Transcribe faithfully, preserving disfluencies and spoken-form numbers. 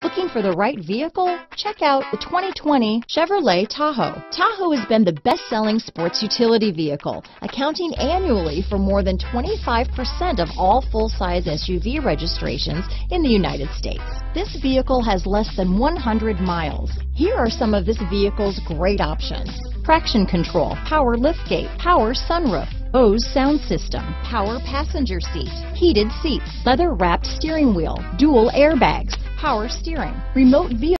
Looking for the right vehicle? Check out the twenty twenty Chevrolet Tahoe. Tahoe has been the best-selling sports utility vehicle, accounting annually for more than twenty-five percent of all full-size S U V registrations in the United States. This vehicle has less than one hundred miles. Here are some of this vehicle's great options: traction control, power liftgate, power sunroof, Bose sound system, power passenger seat, heated seats, leather-wrapped steering wheel, dual airbags, power steering, remote vehicle